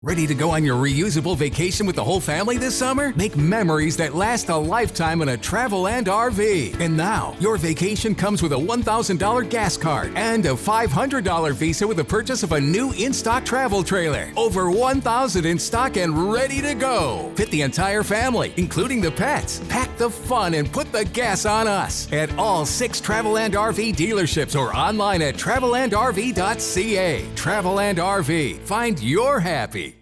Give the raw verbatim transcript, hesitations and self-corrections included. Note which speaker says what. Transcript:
Speaker 1: Ready to go on your reusable vacation with the whole family this summer? Make memories that last a lifetime in a Traveland R V. And now, your vacation comes with a one thousand dollars gas card and a five hundred dollars Visa with the purchase of a new in-stock travel trailer. Over one thousand in stock and ready to go. Fit the entire family, including the pets. Pack the fun and put the gas on us at all six Traveland R V dealerships or online at Traveland R V dot C A. Traveland R V. Find your happy.